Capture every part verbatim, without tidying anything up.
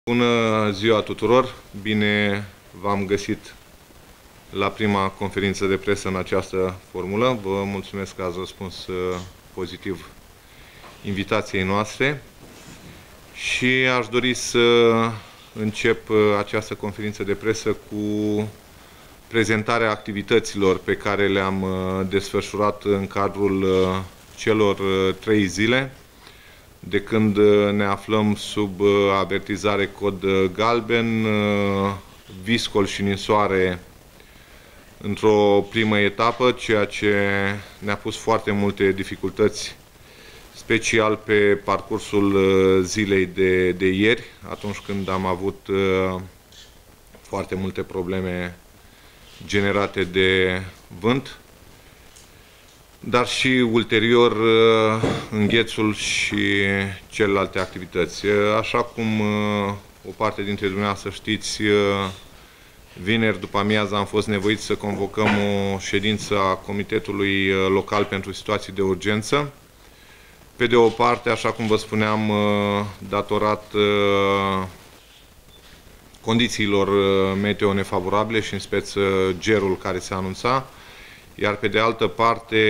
Bună ziua tuturor! Bine v-am găsit la prima conferință de presă în această formulă. Vă mulțumesc că ați răspuns pozitiv invitației noastre și aș dori să încep această conferință de presă cu prezentarea activităților pe care le-am desfășurat în cadrul celor trei zile de când ne aflăm sub avertizare cod galben, viscol și ninsoare într-o primă etapă, ceea ce ne-a pus foarte multe dificultăți, special pe parcursul zilei de, de ieri, atunci când am avut foarte multe probleme generate de vânt, dar și ulterior înghețul și celelalte activități. Așa cum o parte dintre dumneavoastră știți, vineri după amiază am fost nevoiți să convocăm o ședință a Comitetului Local pentru Situații de Urgență. Pe de o parte, așa cum vă spuneam, datorat condițiilor meteo nefavorabile și în speță gerul care se anunța, iar pe de altă parte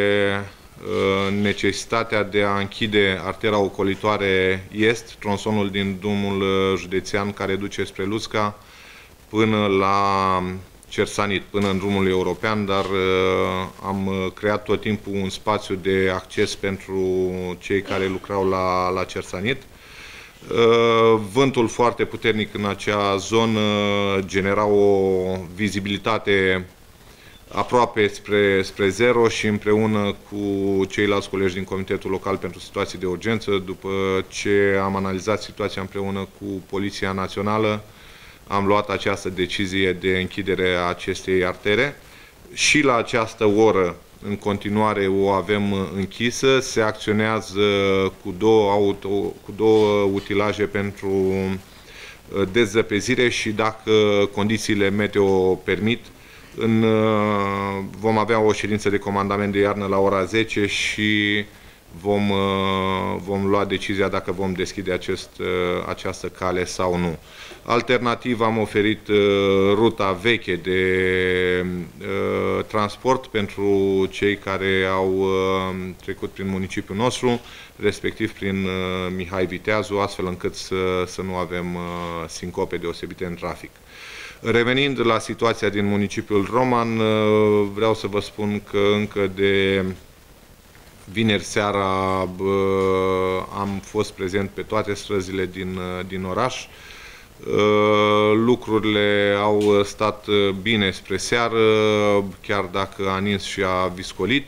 necesitatea de a închide artera ocolitoare est, tronsonul din drumul județean care duce spre Lusca până la Cersanit, până în drumul european, dar am creat tot timpul un spațiu de acces pentru cei care lucrau la, la Cersanit. Vântul foarte puternic în acea zonă genera o vizibilitate aproape spre, spre zero și împreună cu ceilalți colegi din Comitetul Local pentru Situații de Urgență, după ce am analizat situația împreună cu Poliția Națională, am luat această decizie de închidere a acestei artere. Și la această oră, în continuare, o avem închisă. Se acționează cu două, auto, cu două utilaje pentru dezăpezire și, dacă condițiile meteo permit, În, vom avea o ședință de comandament de iarnă la ora zece și vom, vom lua decizia dacă vom deschide acest, această cale sau nu. Alternativ, am oferit ruta veche de uh, transport pentru cei care au uh, trecut prin municipiul nostru, respectiv prin uh, Mihai Viteazu, astfel încât să, să nu avem uh, sincope deosebite în trafic. Revenind la situația din municipiul Roman, vreau să vă spun că încă de vineri seara am fost prezent pe toate străzile din, din oraș. Lucrurile au stat bine spre seară, chiar dacă a nins și a viscolit.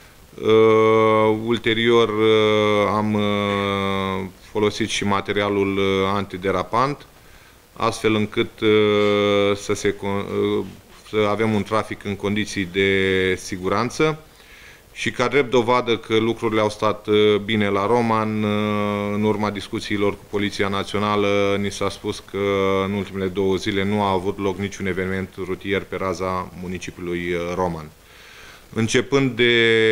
Ulterior am folosit și materialul antiderapant, astfel încât uh, să, se, uh, să avem un trafic în condiții de siguranță. Și ca drept dovadă că lucrurile au stat uh, bine la Roman, uh, în urma discuțiilor cu Poliția Națională, ni s-a spus că în ultimele două zile nu a avut loc niciun eveniment rutier pe raza municipiului uh, Roman. Începând de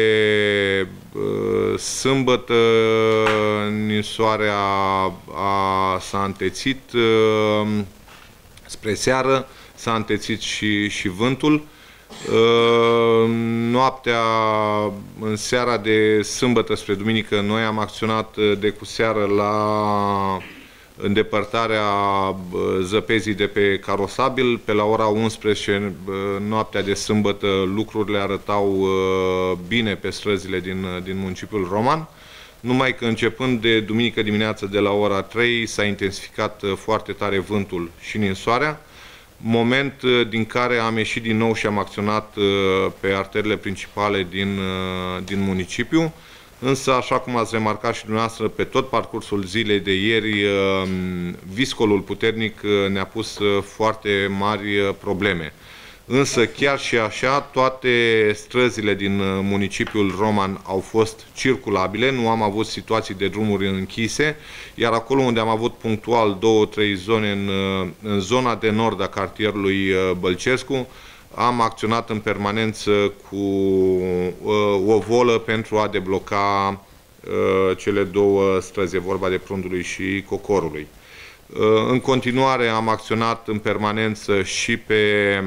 uh, sâmbătă, ninsoarea s-a întețit uh, spre seară, s-a întețit și, și vântul. Uh, noaptea, în seara de sâmbătă spre duminică, noi am acționat de cu seară la îndepărtarea zăpezii de pe carosabil. Pe la ora unsprezece, noaptea de sâmbătă, lucrurile arătau bine pe străzile din, din municipiul Roman, numai că începând de duminică dimineață de la ora trei s-a intensificat foarte tare vântul și ninsoarea, moment din care am ieșit din nou și am acționat pe arterele principale din, din municipiu. Însă, așa cum ați remarcat și dumneavoastră, pe tot parcursul zilei de ieri, viscolul puternic ne-a pus foarte mari probleme. Însă, chiar și așa, toate străzile din municipiul Roman au fost circulabile, nu am avut situații de drumuri închise, iar acolo unde am avut punctual două, trei zone în, în zona de nord a cartierului Bălcescu, am acționat în permanență cu uh, o volă pentru a debloca uh, cele două străzi, vorba de Prundului și Cocorului. În continuare am acționat în permanență și pe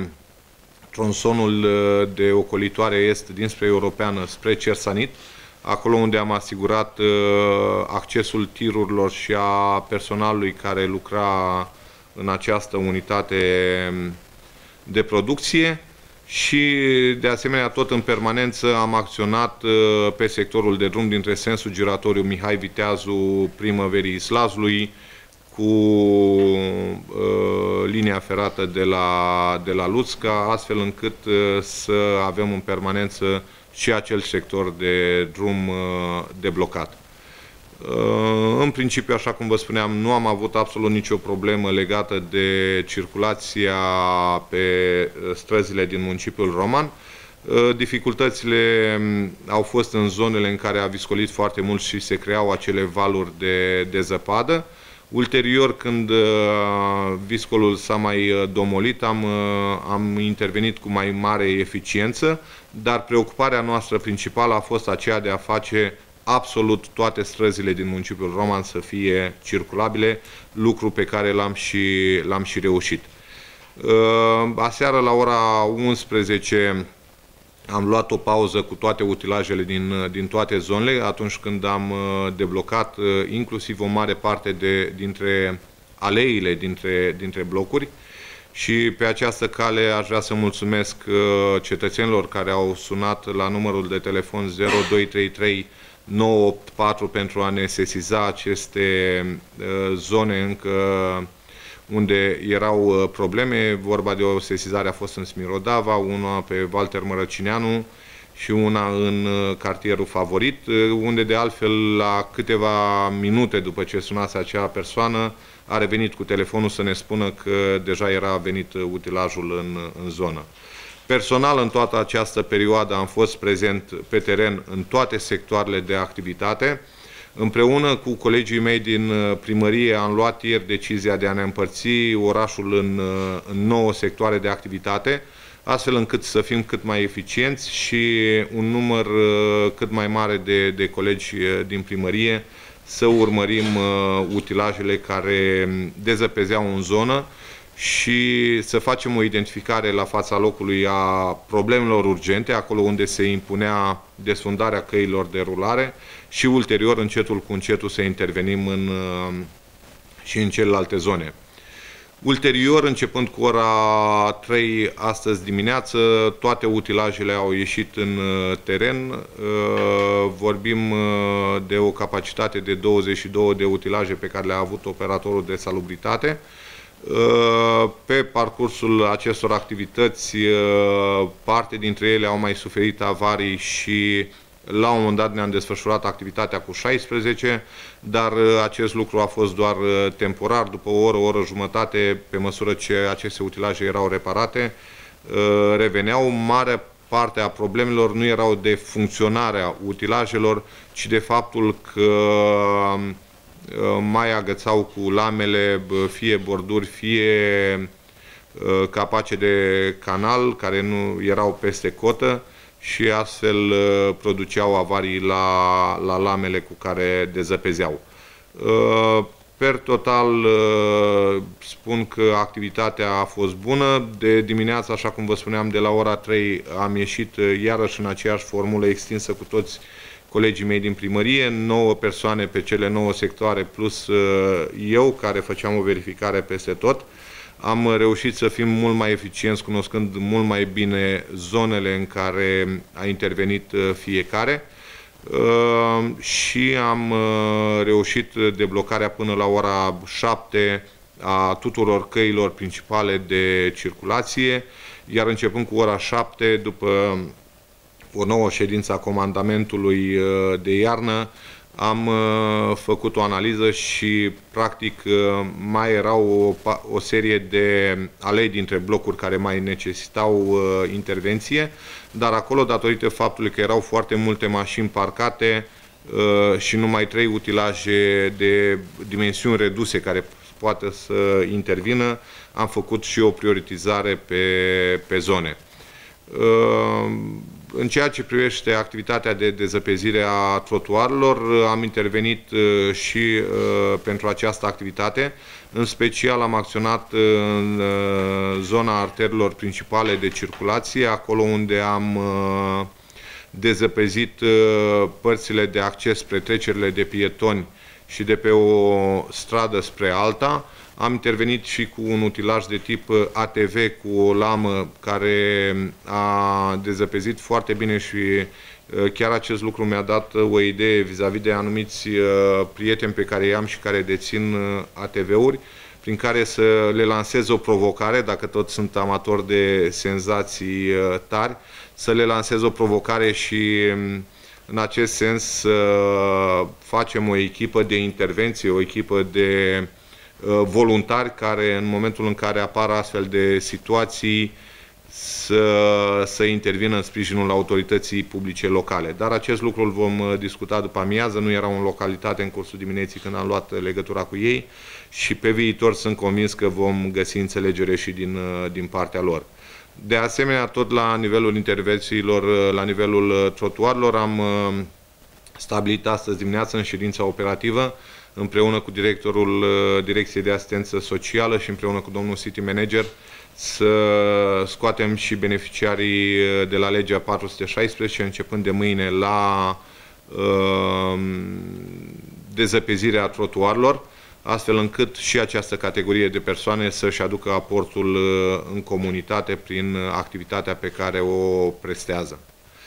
tronsonul de ocolitoare est dinspre Europeană spre Cersanit, acolo unde am asigurat accesul tirurilor și a personalului care lucra în această unitate de producție și, de asemenea, tot în permanență am acționat pe sectorul de drum dintre sensul giratoriu Mihai Viteazu, Primăverii Islazului, cu uh, linia ferată de la, de la Luțca, astfel încât uh, să avem în permanență și acel sector de drum uh, deblocat. Uh, în principiu, așa cum vă spuneam, nu am avut absolut nicio problemă legată de circulația pe străzile din municipiul Roman. Uh, dificultățile au fost în zonele în care a viscolit foarte mult și se creau acele valuri de, de zăpadă. Ulterior, când uh, viscolul s-a mai uh, domolit, am, uh, am intervenit cu mai mare eficiență, dar preocuparea noastră principală a fost aceea de a face absolut toate străzile din municipiul Roman să fie circulabile, lucru pe care l-am și, l-am și reușit. Uh, aseară, la ora unsprezece, am luat o pauză cu toate utilajele din, din toate zonele, atunci când am deblocat inclusiv o mare parte de, dintre aleile dintre, dintre blocuri și pe această cale aș vrea să mulțumesc cetățenilor care au sunat la numărul de telefon zero doi trei trei nouă opt patru pentru a ne sesiza aceste zone încă unde erau probleme. Vorba de o sesizare a fost în Smirodava, una pe Walter Mărăcineanu și una în cartierul Favorit, unde de altfel la câteva minute după ce sunase acea persoană a revenit cu telefonul să ne spună că deja era venit utilajul în, în zonă. Personal, în toată această perioadă am fost prezent pe teren în toate sectoarele de activitate. Împreună cu colegii mei din primărie am luat ieri decizia de a ne împărți orașul în, în nouă sectoare de activitate, astfel încât să fim cât mai eficienți și un număr cât mai mare de, de colegi din primărie să urmărim utilajele care dezăpezeau în zonă și să facem o identificare la fața locului a problemelor urgente, acolo unde se impunea desfundarea căilor de rulare și ulterior, încetul cu încetul, să intervenim în, și în celelalte zone. Ulterior, începând cu ora trei astăzi dimineață, toate utilajele au ieșit în teren. Vorbim de o capacitate de douăzeci și două de utilaje pe care le-a avut operatorul de salubritate. Pe parcursul acestor activități, parte dintre ele au mai suferit avarii și la un moment dat ne-am desfășurat activitatea cu șaisprezece, dar acest lucru a fost doar temporar. După o oră, o oră jumătate, pe măsură ce aceste utilaje erau reparate, reveneau. Marea parte a problemelor nu erau de funcționarea utilajelor, ci de faptul că mai agățau cu lamele, fie borduri, fie capace de canal care nu erau peste cotă și astfel produceau avarii la, la lamele cu care dezăpezeau. Per total, spun că activitatea a fost bună. De dimineață, așa cum vă spuneam, de la ora trei am ieșit iarăși în aceeași formulă extinsă cu toți colegii mei din primărie, nouă persoane pe cele nouă sectoare, plus eu, care făceam o verificare peste tot. Am reușit să fim mult mai eficienți, cunoscând mult mai bine zonele în care a intervenit fiecare și am reușit deblocarea până la ora șapte a tuturor căilor principale de circulație, iar începând cu ora șapte, după o nouă ședință a comandamentului de iarnă, am făcut o analiză și, practic, mai erau o, o serie de alei dintre blocuri care mai necesitau intervenție, dar acolo, datorită faptului că erau foarte multe mașini parcate și numai trei utilaje de dimensiuni reduse care poate să intervină, am făcut și o prioritizare pe, pe zone. În ceea ce privește activitatea de dezăpezire a trotuarelor, am intervenit și pentru această activitate. În special am acționat în zona arterelor principale de circulație, acolo unde am dezăpezit părțile de acces spre trecerile de pietoni și de pe o stradă spre alta. Am intervenit și cu un utilaj de tip A T V cu o lamă care a dezăpezit foarte bine și chiar acest lucru mi-a dat o idee vis-a-vis de anumiți prieteni pe care i-am și care dețin A T V-uri, prin care să le lansez o provocare, dacă tot sunt amatori de senzații tari, să le lansez o provocare și în acest sens să facem o echipă de intervenție, o echipă de voluntari care în momentul în care apar astfel de situații să, să intervină în sprijinul autorității publice locale. Dar acest lucru îl vom discuta după amiază, nu erau în localitate în cursul dimineții când am luat legătura cu ei și pe viitor sunt convins că vom găsi înțelegere și din, din partea lor. De asemenea, tot la nivelul intervențiilor, la nivelul trotuarelor, am stabilit astăzi dimineață în ședința operativă împreună cu directorul Direcției de Asistență Socială și împreună cu domnul City Manager să scoatem și beneficiarii de la legea patru sute șaisprezece începând de mâine la uh, dezăpezirea trotuarelor, astfel încât și această categorie de persoane să-și aducă aportul în comunitate prin activitatea pe care o prestează.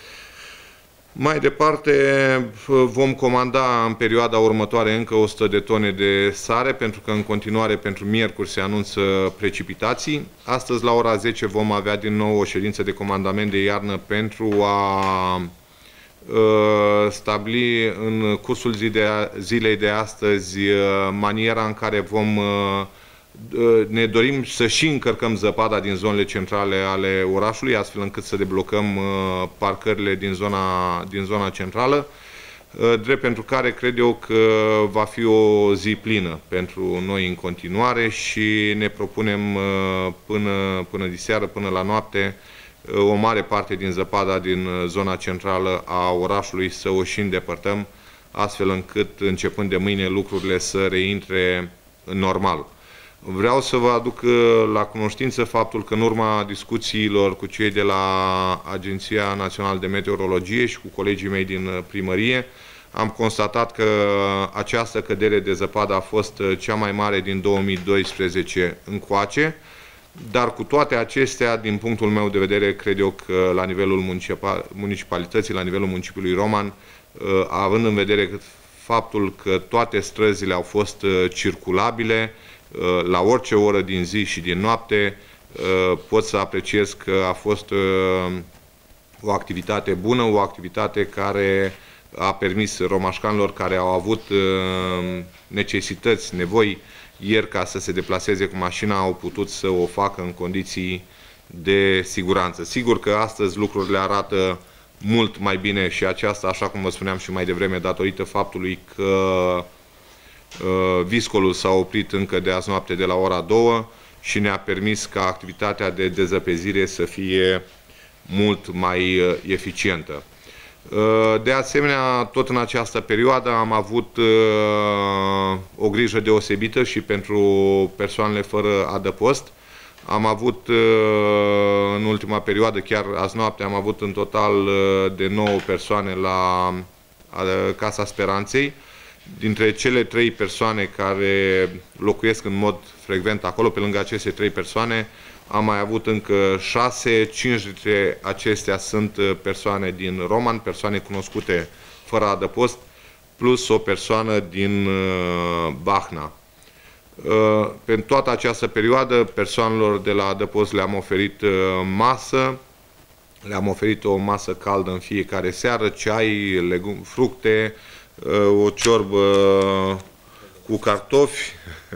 Mai departe, vom comanda în perioada următoare încă o sută de tone de sare, pentru că în continuare pentru miercuri se anunță precipitații. Astăzi la ora zece vom avea din nou o ședință de comandament de iarnă pentru a stabili în cursul zilei de astăzi maniera în care vom ne dorim să și încărcăm zăpada din zonele centrale ale orașului, astfel încât să deblocăm parcările din zona, din zona centrală, drept pentru care cred eu că va fi o zi plină pentru noi în continuare și ne propunem până, până diseară, până la noapte, o mare parte din zăpada din zona centrală a orașului să o și îndepărtăm, astfel încât începând de mâine lucrurile să reintre în normal. Vreau să vă aduc la cunoștință faptul că în urma discuțiilor cu cei de la Agenția Națională de Meteorologie și cu colegii mei din primărie, am constatat că această cădere de zăpadă a fost cea mai mare din două mii doisprezece încoace, dar cu toate acestea, din punctul meu de vedere, cred eu că la nivelul municipalității, la nivelul municipiului Roman, având în vedere faptul că toate străzile au fost circulabile, la orice oră din zi și din noapte, pot să apreciez că a fost o activitate bună, o activitate care a permis romașcanilor care au avut necesități, nevoi ieri ca să se deplaseze cu mașina, au putut să o facă în condiții de siguranță. Sigur că astăzi lucrurile arată mult mai bine și aceasta, așa cum vă spuneam și mai devreme, datorită faptului că viscolul s-a oprit încă de azi noapte de la ora două și ne-a permis ca activitatea de dezăpezire să fie mult mai eficientă. De asemenea, tot în această perioadă am avut o grijă deosebită și pentru persoanele fără adăpost. Am avut în ultima perioadă, chiar azi noapte, am avut în total de nouă persoane la Casa Speranței. Dintre cele trei persoane care locuiesc în mod frecvent acolo, pe lângă aceste trei persoane, am mai avut încă șase, cinci dintre acestea sunt persoane din Roman, persoane cunoscute fără adăpost, plus o persoană din Bahna. Pentru toată această perioadă, persoanelor de la adăpost le-am oferit masă, le-am oferit o masă caldă în fiecare seară, ceai, legume, fructe, o ciorbă cu cartofi,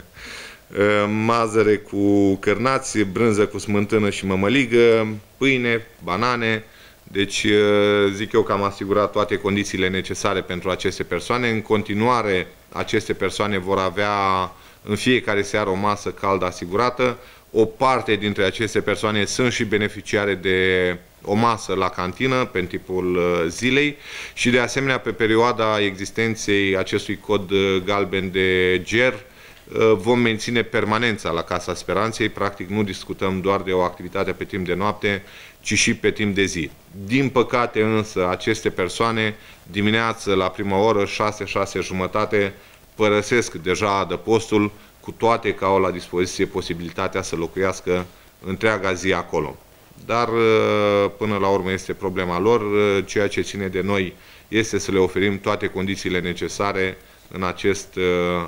mazăre cu cârnați, brânză cu smântână și mămăligă, pâine, banane. Deci zic eu că am asigurat toate condițiile necesare pentru aceste persoane. În continuare, aceste persoane vor avea în fiecare seară o masă caldă asigurată. O parte dintre aceste persoane sunt și beneficiare de o masă la cantină pe timpul zilei și de asemenea pe perioada existenței acestui cod galben de ger vom menține permanența la Casa Speranței, practic nu discutăm doar de o activitate pe timp de noapte, ci și pe timp de zi. Din păcate însă aceste persoane dimineață la prima oră, șase, șase jumătate, părăsesc deja adăpostul, cu toate că au la dispoziție posibilitatea să locuiască întreaga zi acolo. Dar până la urmă este problema lor, ceea ce ține de noi este să le oferim toate condițiile necesare în acest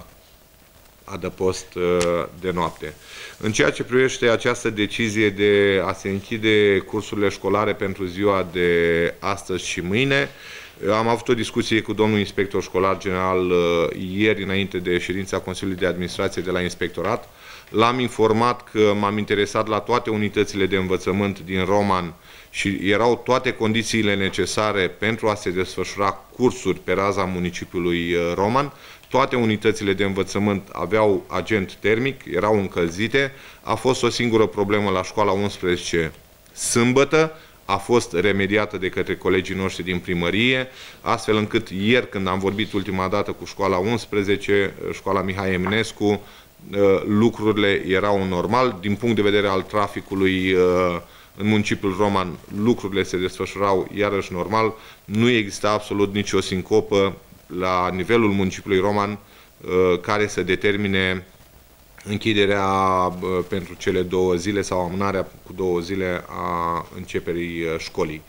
adăpost de noapte. În ceea ce privește această decizie de a se închide cursurile școlare pentru ziua de astăzi și mâine, am avut o discuție cu domnul inspector școlar general ieri înainte de ședința Consiliului de Administrație de la Inspectorat. L-am informat că m-am interesat la toate unitățile de învățământ din Roman și erau toate condițiile necesare pentru a se desfășura cursuri pe raza municipiului Roman. Toate unitățile de învățământ aveau agent termic, erau încălzite. A fost o singură problemă la școala unsprezece sâmbătă, a fost remediată de către colegii noștri din primărie, astfel încât ieri, când am vorbit ultima dată cu școala unsprezece, școala Mihai Eminescu, lucrurile erau normal. Din punct de vedere al traficului în municipiul Roman, lucrurile se desfășurau iarăși normal. Nu exista absolut nicio sincopă la nivelul municipiului Roman care să determine închiderea pentru cele două zile sau amânarea cu două zile a începerii școlii.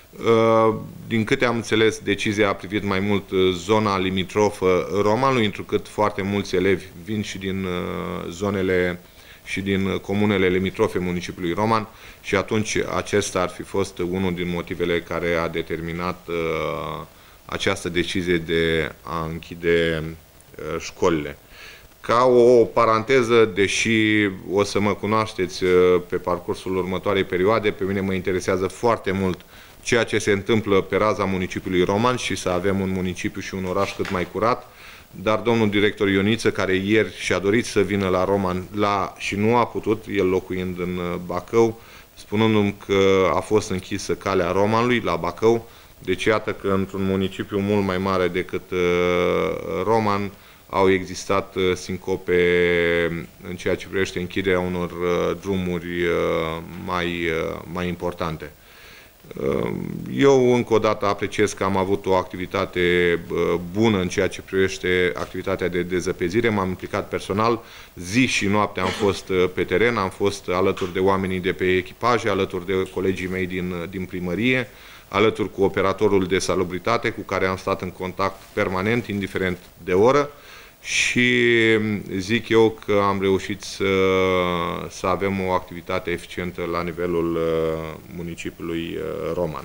Din câte am înțeles, decizia a privit mai mult zona limitrofă Romanului, întrucât foarte mulți elevi vin și din zonele și din comunele limitrofe municipiului Roman și atunci acesta ar fi fost unul din motivele care a determinat această decizie de a închide școlile. Ca o paranteză, deși o să mă cunoașteți pe parcursul următoarei perioade, pe mine mă interesează foarte mult ceea ce se întâmplă pe raza municipiului Roman și să avem un municipiu și un oraș cât mai curat, dar domnul director Ioniță, care ieri și-a dorit să vină la Roman la, și nu a putut, el locuind în Bacău, spunându-mi că a fost închisă calea Romanului la Bacău, deci iată că într-un municipiu mult mai mare decât uh, Roman au existat uh, sincope în ceea ce privește închiderea unor uh, drumuri uh, mai, uh, mai importante. Uh, eu încă o dată apreciez că am avut o activitate uh, bună în ceea ce privește activitatea de dezăpezire. M-am implicat personal, zi și noapte am fost uh, pe teren, am fost alături de oamenii de pe echipaje, alături de colegii mei din, din primărie, alături cu operatorul de salubritate cu care am stat în contact permanent, indiferent de oră, și zic eu că am reușit să, să avem o activitate eficientă la nivelul uh, municipiului uh, Roman.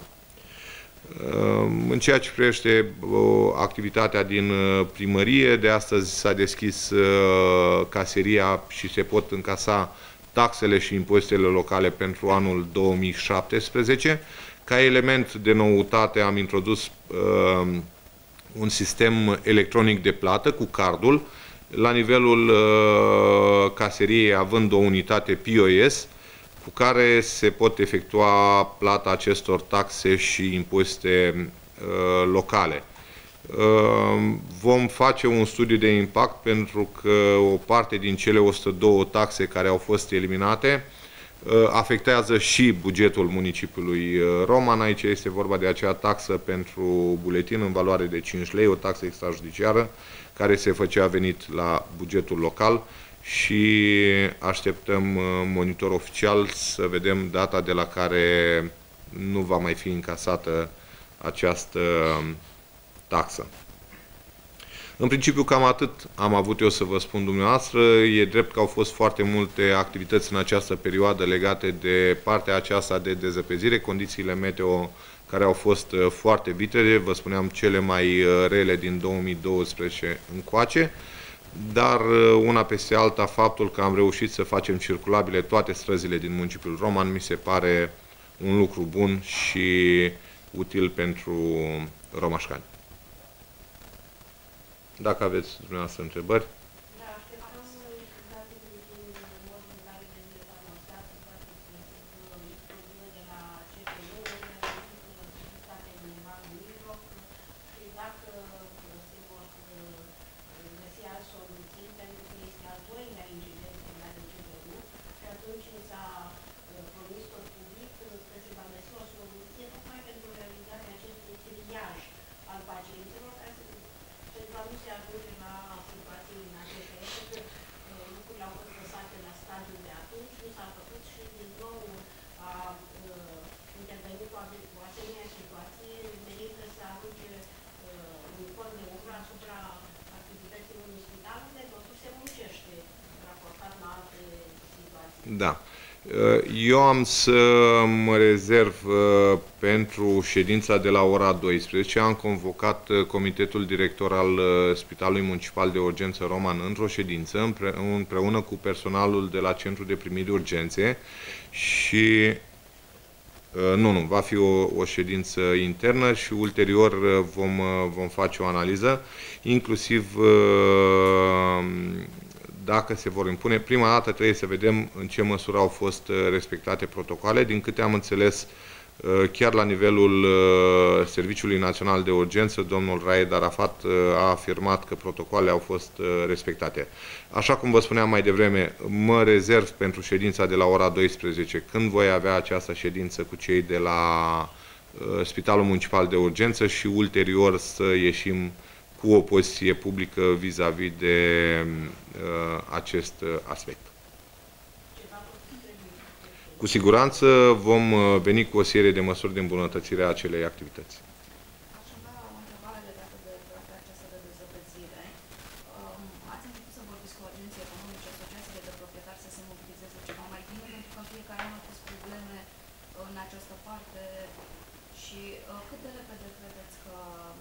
Uh, în ceea ce privește uh, activitatea din uh, primărie, de astăzi s-a deschis uh, caseria și se pot încasa taxele și impozitele locale pentru anul două mii șaptesprezece. Ca element de noutate am introdus uh, un sistem electronic de plată cu cardul, la nivelul uh, caseriei având o unitate P O S cu care se pot efectua plata acestor taxe și impozite uh, locale. Uh, vom face un studiu de impact pentru că o parte din cele o sută două taxe care au fost eliminate afectează și bugetul municipiului Roman. Aici este vorba de acea taxă pentru buletin în valoare de cinci lei, o taxă extrajudiciară care se făcea venit la bugetul local și așteptăm monitor oficial să vedem data de la care nu va mai fi încasată această taxă. În principiu cam atât am avut eu să vă spun dumneavoastră. E drept că au fost foarte multe activități în această perioadă legate de partea aceasta de dezăpezire, condițiile meteo care au fost foarte vitrege, vă spuneam cele mai rele din două mii douăsprezece încoace, dar una peste alta faptul că am reușit să facem circulabile toate străzile din municipiul Roman mi se pare un lucru bun și util pentru romașcani. Dacă aveți dumneavoastră întrebări. Da, așteptăm date de modul în care trebuie să anunțați, poate să se de la C P U, cazul de atunci, nu s-a făcut și din nou a uh, intervenit o, o asemenea situație, merită să arunce uh, uniforme umbră asupra activității unui spital, unde totuși se muncește raportat la alte situații. Da. Eu am să mă rezerv pentru ședința de la ora douăsprezece. Am convocat Comitetul Director al Spitalului Municipal de Urgență Roman într-o ședință împreună cu personalul de la Centrul de Primiri Urgențe și nu, nu, va fi o, o ședință internă și ulterior vom, vom face o analiză, inclusiv dacă se vor impune. Prima dată trebuie să vedem în ce măsură au fost respectate protocoale. Din câte am înțeles, chiar la nivelul Serviciului Național de Urgență, domnul Raed Arafat a afirmat că protocoalele au fost respectate. Așa cum vă spuneam mai devreme, mă rezerv pentru ședința de la ora douăsprezece, când voi avea această ședință cu cei de la Spitalul Municipal de Urgență și ulterior să ieșim cu o poziție publică vis-a-vis de uh, acest aspect. Cu siguranță vom veni cu o serie de măsuri de îmbunătățire a acelei activități. Aș avea o întrebare legată de această de dezăpățire. Ați început să vorbiți cu agenții economice, asociațiile de proprietari să se mobilizeze ceva mai bine, pentru că fiecare an au fost probleme în această parte și cât de repede credeți că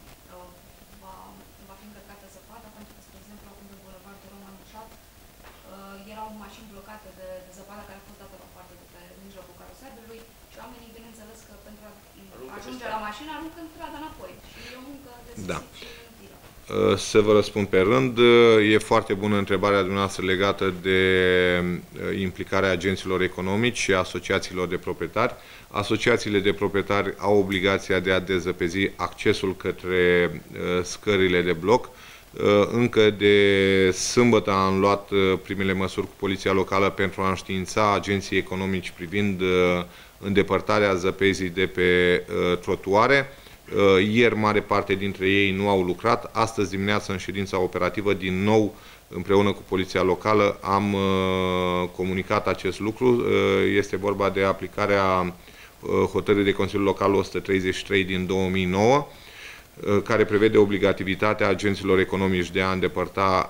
va, va fi încărcată zăpada, pentru că, spre exemplu, acum pe bulevardul Roman Mușat erau mașini blocate de, de zăpadă care a fost dată la parte de pe mijlocul carosabilului și oamenii, bineînțeles că pentru a ajunge la mașină aruncă strada înapoi și e o muncă de da. și inutilă. Să vă răspund pe rând. E foarte bună întrebarea dumneavoastră legată de implicarea agenților economici și asociațiilor de proprietari. Asociațiile de proprietari au obligația de a dezăpezi accesul către scările de bloc. Încă de sâmbătă am luat primele măsuri cu poliția locală pentru a înștiința agenții economici privind îndepărtarea zăpezii de pe trotuare. Ieri mare parte dintre ei nu au lucrat. Astăzi dimineață în ședința operativă din nou împreună cu poliția locală am comunicat acest lucru. Este vorba de aplicarea hotărârii de Consiliul Local o sută treizeci și trei din două mii nouă, care prevede obligativitatea agenților economici de a îndepărta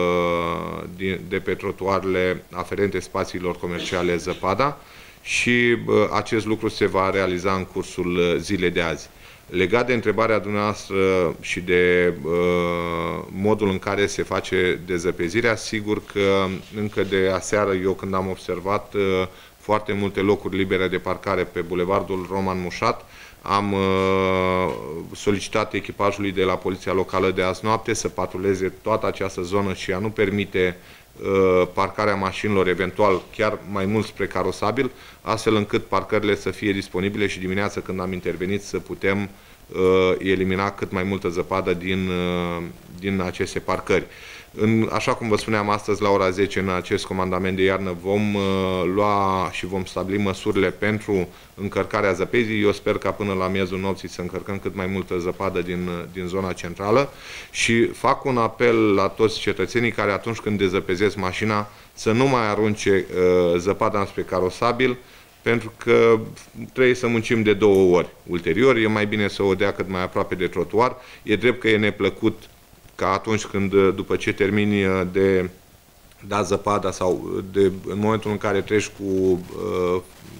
de pe trotuarele aferente spațiilor comerciale zăpada și acest lucru se va realiza în cursul zilei de azi. Legat de întrebarea dumneavoastră și de uh, modul în care se face dezăpezirea, sigur că încă de aseară eu când am observat uh, foarte multe locuri libere de parcare pe bulevardul Roman Mușat, am uh, solicitat echipajului de la Poliția Locală de azi noapte să patruleze toată această zonă și a nu permite uh, parcarea mașinilor, eventual chiar mai mult spre carosabil, astfel încât parcările să fie disponibile și dimineața când am intervenit să putem uh, elimina cât mai multă zăpadă din, uh, din aceste parcări. În, așa cum vă spuneam astăzi la ora zece în acest comandament de iarnă vom uh, lua și vom stabili măsurile pentru încărcarea zăpezii. Eu sper ca până la miezul nopții să încărcăm cât mai multă zăpadă din, din zona centrală și fac un apel la toți cetățenii care atunci când dezăpezesc mașina să nu mai arunce uh, zăpada înspre carosabil, pentru că trebuie să muncim de două ori ulterior. E mai bine să o dea cât mai aproape de trotuar. E drept că e neplăcut ca atunci când, după ce termini de dat zăpada sau de, în momentul în care treci cu uh,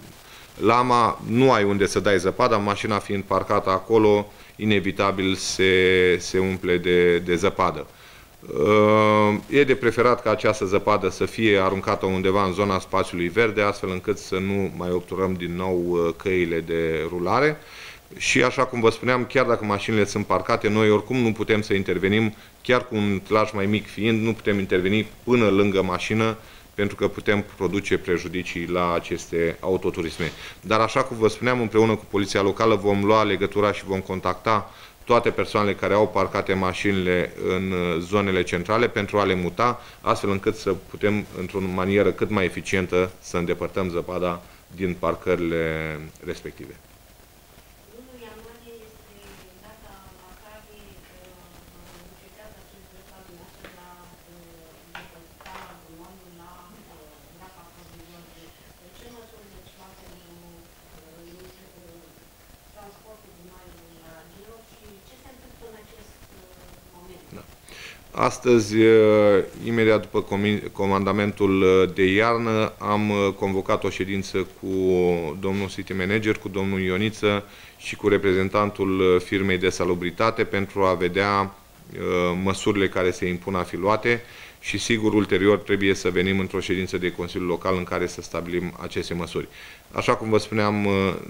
lama, nu ai unde să dai zăpada, mașina fiind parcată acolo, inevitabil se, se umple de, de zăpadă. Uh, e de preferat ca această zăpadă să fie aruncată undeva în zona spațiului verde, astfel încât să nu mai obturăm din nou căile de rulare. Și așa cum vă spuneam, chiar dacă mașinile sunt parcate, noi oricum nu putem să intervenim, chiar cu un tlaj mai mic fiind, nu putem interveni până lângă mașină, pentru că putem produce prejudicii la aceste autoturisme. Dar așa cum vă spuneam, împreună cu Poliția Locală vom lua legătura și vom contacta toate persoanele care au parcate mașinile în zonele centrale pentru a le muta, astfel încât să putem, într-o manieră cât mai eficientă, să îndepărtăm zăpada din parcările respective. Astăzi, imediat după comandamentul de iarnă, am convocat o ședință cu domnul City Manager, cu domnul Ioniță și cu reprezentantul firmei de salubritate pentru a vedea măsurile care se impun a fi luate și, sigur, ulterior trebuie să venim într-o ședință de Consiliul Local în care să stabilim aceste măsuri. Așa cum vă spuneam,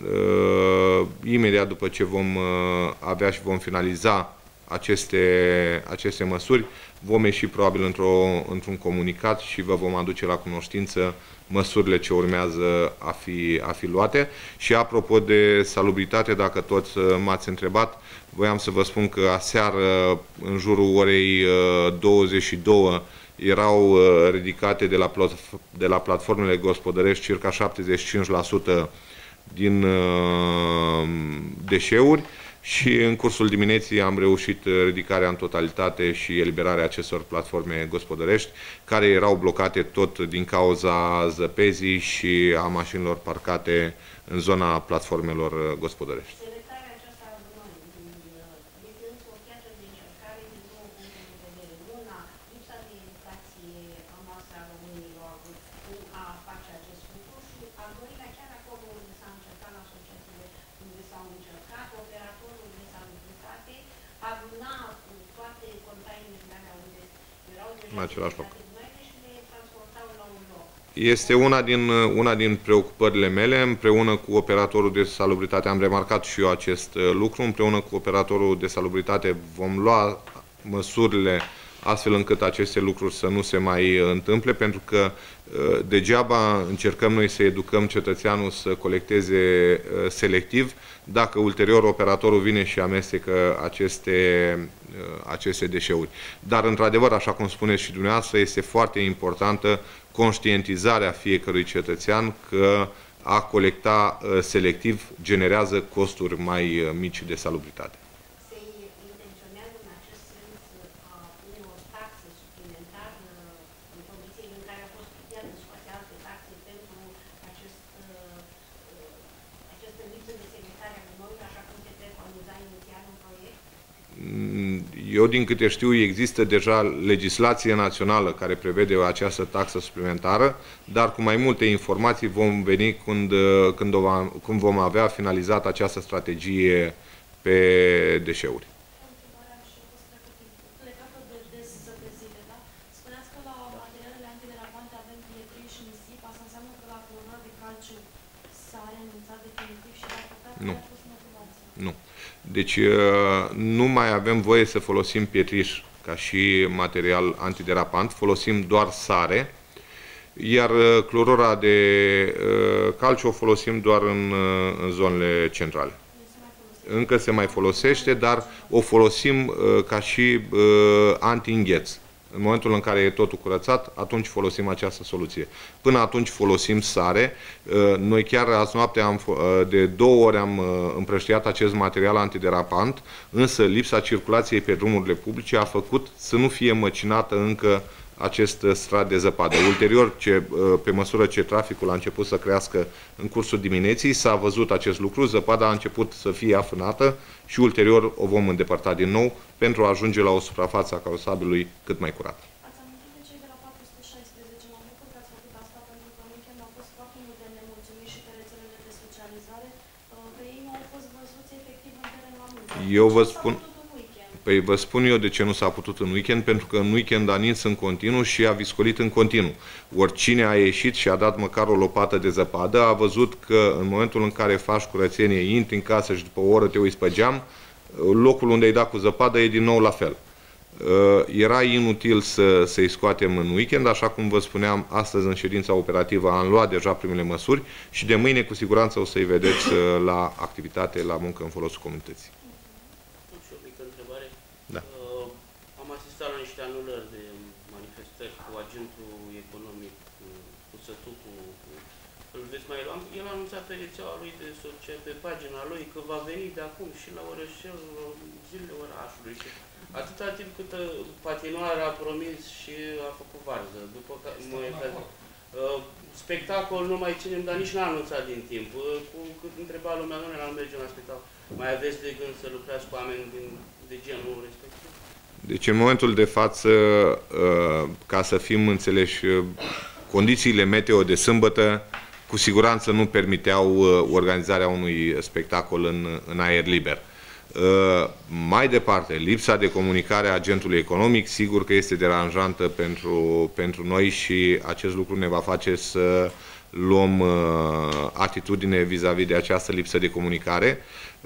imediat după ce vom avea și vom finaliza aceste, aceste măsuri, vom ieși probabil într-un într comunicat și vă vom aduce la cunoștință măsurile ce urmează a fi, a fi luate. Și apropo de salubritate, dacă toți m-ați întrebat, voiam să vă spun că aseară, în jurul orei douăzeci și două, erau ridicate de la, de la platformele gospodărești circa șaptezeci și cinci la sută din deșeuri. Și în cursul dimineții am reușit ridicarea în totalitate și eliberarea acestor platforme gospodărești, care erau blocate tot din cauza zăpezii și a mașinilor parcate în zona platformelor gospodărești. Selectarea aceasta a gunoiului este însă o piatră de încercare din două puncte de vedere. Una, lipsa de educație a noastră a românilor cum a face acest lucru și al doilea, chiar acolo unde s-a încercat, în asociațiile unde s-au încercat, operatorul de salubritate aduna toate containerele alea unde erau deja gunoaile și le transportau la un loc. Este una din, una din preocupările mele. Împreună cu operatorul de salubritate, am remarcat și eu acest lucru, împreună cu operatorul de salubritate vom lua măsurile astfel încât aceste lucruri să nu se mai întâmple, pentru că degeaba încercăm noi să educăm cetățeanul să colecteze selectiv, dacă ulterior operatorul vine și amestecă aceste, aceste deșeuri. Dar, într-adevăr, așa cum spuneți și dumneavoastră, este foarte importantă conștientizarea fiecărui cetățean că a colecta selectiv generează costuri mai mici de salubritate. Se intenționează în acest sens a pune o taxă suplimentară în condițiile în care a fost studiată și poate alte taxe pentru acest, această lipsă de selectare a gunoiului, așa cum se preconiza inițial în proiect? Eu, din câte știu, există deja legislație națională care prevede această taxă suplimentară, dar cu mai multe informații vom veni când, când, o va, când vom avea finalizat această strategie pe deșeuri. Legată de dezăpezire, da? Spuneați că la materialele antiderapante avem pietriș și nisip, asta înseamnă că la clorura de calciu s-a renunțat definitiv și dacă nu. Nu. Deci nu mai avem voie să folosim pietriș ca și material antiderapant, folosim doar sare, iar clorura de calciu o folosim doar în, în zonele centrale. Încă se mai folosește, dar o folosim ca și anti-îngheț. În momentul în care e totul curățat, atunci folosim această soluție. Până atunci folosim sare. Noi chiar azi noapte am, de două ori am împrăștiat acest material antiderapant, însă lipsa circulației pe drumurile publice a făcut să nu fie măcinată încă acest strat de zăpadă. Ulterior, ce, pe măsură ce traficul a început să crească în cursul dimineții, s-a văzut acest lucru, zăpada a început să fie afânată și ulterior o vom îndepărta din nou pentru a ajunge la o suprafață a carosabilului cât mai curată. Ați amintit de cei de la patru sute șaisprezece, mă bucur că ați făcut asta, pentru că în weekend au fost foarte multe nemulțumiri și pe rețelele de socializare, că ei nu au fost văzuți efectiv în teren la muncă. Eu vă spun... Păi vă spun eu de ce nu s-a putut în weekend, pentru că în weekend a nins în continuu și a viscolit în continuu. Oricine a ieșit și a dat măcar o lopată de zăpadă, a văzut că în momentul în care faci curățenie, intri în casă și după o oră te uiți pe geam, locul unde ai dat cu zăpadă e din nou la fel. Era inutil să, să-i scoatem în weekend, așa cum vă spuneam, astăzi în ședința operativă am luat deja primele măsuri și de mâine cu siguranță o să-i vedeți la activitate, la muncă în folosul comunității. Da. Uh, am asistat la niște anulări de manifestări cu agentul economic, cu, cu Sătucu, cu, îl veți mai lua. El a anunțat pe rețeaua lui de social, pe pagina lui, că va veni de acum și la orășel, zilele orașului. Și atâta timp cât patinoarea a promis și a făcut varză. După că, mă, uh, spectacol nu mai ținem, dar nici n-a anunțat din timp. Uh, cu, cât întreba lumea, nu ne-am merge la spectacol. Mai aveți de gând să lucrați cu oameni din de genul respectiv? Deci în momentul de față, ca să fim înțeleși, condițiile meteo de sâmbătă cu siguranță nu permiteau organizarea unui spectacol în, în aer liber. Mai departe, lipsa de comunicare a agentului economic, sigur că este deranjantă pentru, pentru noi și acest lucru ne va face să luăm uh, atitudine vis-a-vis de această lipsă de comunicare.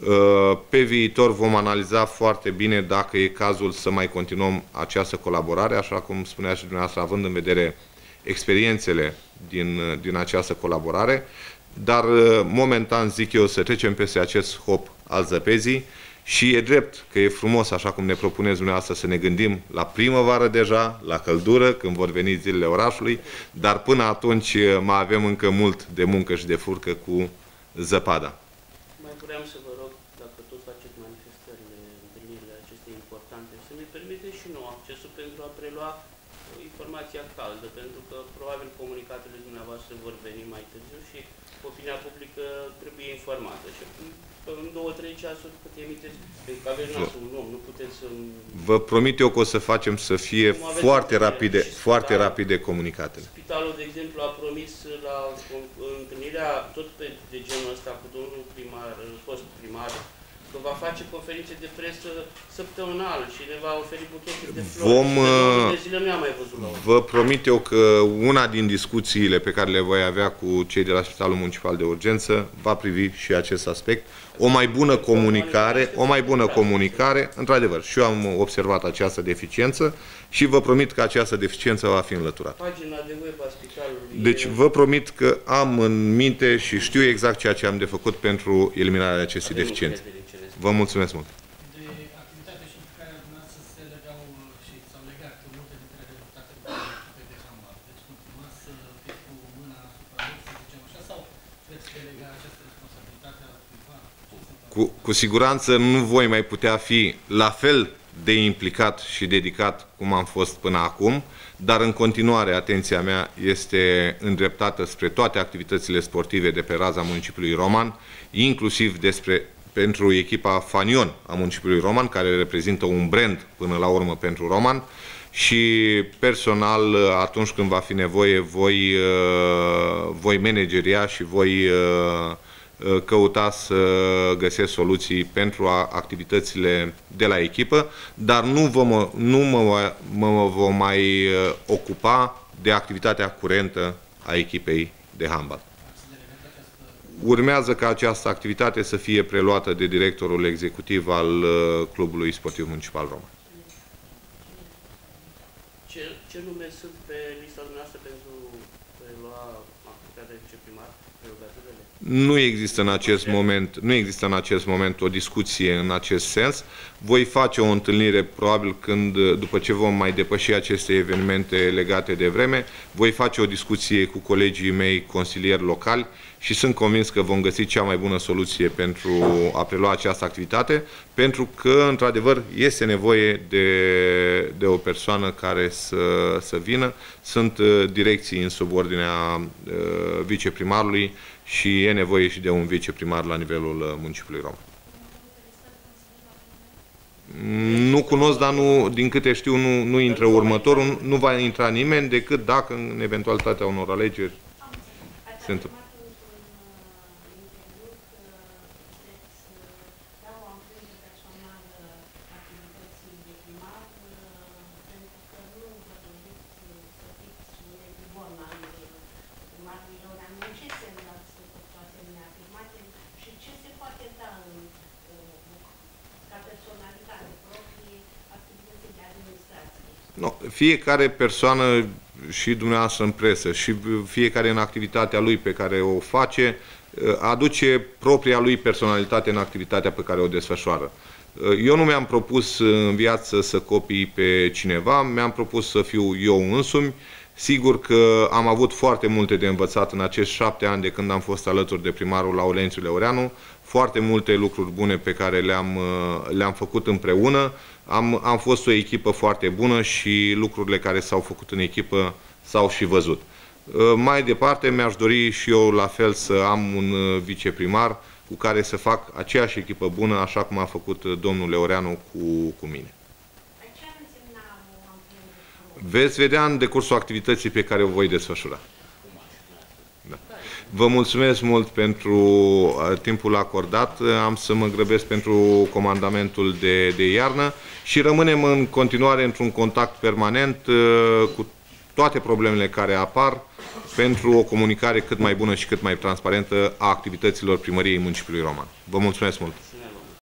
Uh, pe viitor vom analiza foarte bine dacă e cazul să mai continuăm această colaborare, așa cum spunea și dumneavoastră, având în vedere experiențele din, din această colaborare, dar uh, momentan zic eu să trecem peste acest hop al zăpezii. Și e drept că e frumos, așa cum ne propuneți dumneavoastră, să ne gândim la primăvară deja, la căldură, când vor veni zilele orașului, dar până atunci mai avem încă mult de muncă și de furcă cu zăpada. Mai vreau să vă rog, dacă tot faceți manifestările, întâlnirile acestea importante, să ne permiteți și nouă accesul pentru a prelua informația caldă, pentru că probabil comunicatele dumneavoastră vor veni mai târziu și opinia publică trebuie informată. Și în două, trei ceasuri cât emiteți, pentru că aveți noastră un om, nu puteți să... Vă promit eu că o să facem să fie foarte rapide, foarte rapide comunicatele. Spitalul, de exemplu, a promis la întâlnirea tot pe de genul ăsta cu domnul primar, fost primar, că va face conferințe de presă săptămânal și ne va oferi buchete de flori. Vom, și de zile nu am mai văzut la vă promit eu că una din discuțiile pe care le voi avea cu cei de la Spitalul Municipal de Urgență va privi și acest aspect. O mai bună comunicare, o mai bună comunicare, într-adevăr, și eu am observat această deficiență și vă promit că această deficiență va fi înlăturată. Pagina de web a spitalului. Deci vă promit că am în minte și știu exact ceea ce am de făcut pentru eliminarea acestei deficiențe. Vă mulțumesc mult! De activitatea și implicarea dumneavoastră se legau și s-au legat multe dintre rezultatele de handbal. Deci continuați să fiți cu mâna asupra lor, să zicem așa, sau veți delega această responsabilitate la privat? Cu, cu siguranță nu voi mai putea fi la fel de implicat și dedicat cum am fost până acum, dar în continuare atenția mea este îndreptată spre toate activitățile sportive de pe raza municipiului Roman, inclusiv despre pentru echipa Fanion a municipiului Roman, care reprezintă un brand până la urmă pentru Roman, și personal, atunci când va fi nevoie, voi, voi manageria și voi căuta să găsesc soluții pentru activitățile de la echipă, dar nu, vă, nu mă, mă vom mai ocupa de activitatea curentă a echipei de handbal. Urmează ca această activitate să fie preluată de directorul executiv al Clubului Sportiv Municipal Roman. Ce, ce nume sunt pe lista dumneavoastră pentru prelua activitatea de viceprimar, prerogativele? Nu există în acest moment, nu există în acest moment o discuție în acest sens. Voi face o întâlnire, probabil când, după ce vom mai depăși aceste evenimente legate de vreme, voi face o discuție cu colegii mei consilieri locali și sunt convins că vom găsi cea mai bună soluție pentru a prelua această activitate, pentru că, într-adevăr, este nevoie de, de o persoană care să, să vină. Sunt direcții în subordinea uh, viceprimarului și e nevoie și de un viceprimar la nivelul municipiului Roman. Nu cunosc, dar nu, din câte știu, nu, nu intră următorul, nu va intra nimeni decât dacă în eventualitatea unor alegeri se întâmplă. No, fiecare persoană, și dumneavoastră în presă, și fiecare în activitatea lui pe care o face, aduce propria lui personalitate în activitatea pe care o desfășoară. Eu nu mi-am propus în viață să copii pe cineva, mi-am propus să fiu eu însumi. Sigur că am avut foarte multe de învățat în acești șapte ani de când am fost alături de primarul Laurențiu Leoreanu, foarte multe lucruri bune pe care le-am le-am făcut împreună. Am, am fost o echipă foarte bună și lucrurile care s-au făcut în echipă s-au și văzut. Mai departe, mi-aș dori și eu la fel să am un viceprimar cu care să fac aceeași echipă bună, așa cum a făcut domnul Leoreanu cu, cu mine. Ce am veți vedea în decursul activității pe care o voi desfășura. Da. Vă mulțumesc mult pentru timpul acordat. Am să mă grăbesc pentru comandamentul de, de iarnă și rămânem în continuare într-un contact permanent cu toate problemele care apar pentru o comunicare cât mai bună și cât mai transparentă a activităților Primăriei Municipiului Roman. Vă mulțumesc mult!